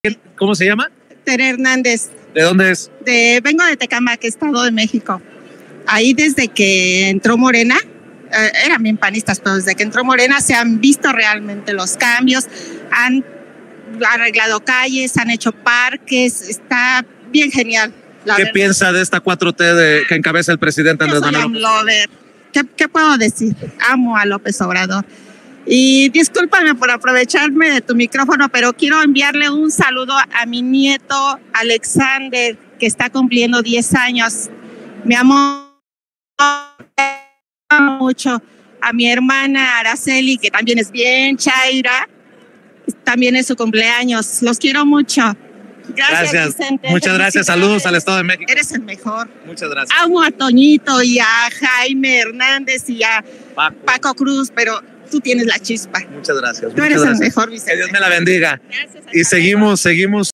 ¿Cómo se llama? Tere Hernández. ¿De dónde es? Vengo de Tecamac, Estado de México. Ahí desde que entró Morena, eran bien panistas, pero desde que entró Morena se han visto realmente los cambios, han arreglado calles, han hecho parques, está bien genial. ¿Qué piensa de esta 4T que encabeza el presidente Andrés Manuel López? ¿Qué puedo decir? Amo a López Obrador. Y discúlpame por aprovecharme de tu micrófono, pero quiero enviarle un saludo a mi nieto Alexander, que está cumpliendo 10 años. Mi amor, mucho. A mi hermana Araceli, que también es bien chaira, también es su cumpleaños. Los quiero mucho. Gracias, Vicente. Muchas gracias. Saludos al Estado de México. Eres el mejor. Muchas gracias. Amo a Toñito y a Jaime Hernández y a Paco Cruz, pero tú tienes la chispa. Muchas gracias. Tú eres el mejor, Vicente. Que Dios me la bendiga. Gracias. Y seguimos